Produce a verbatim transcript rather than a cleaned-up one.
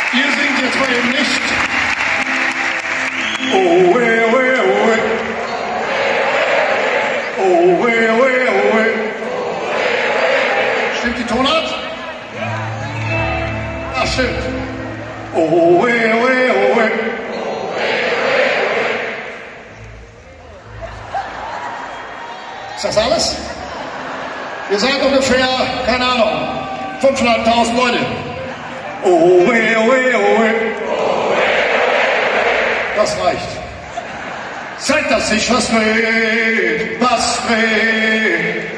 Ihr singt jetzt mal eben nicht. Oh, weh, weh, oh, weh. Oh, weh, weh, oh, weh. Stimmt die Tonart? Ach, stimmt. Oh, weh, weh, oh, weh. Ist das alles? Ihr seid ungefähr, keine Ahnung, fünfhunderttausend Leute. Oh, weh, oh, weh, oh, weh. Das reicht. Zeit, dass sich was dreht, was dreht.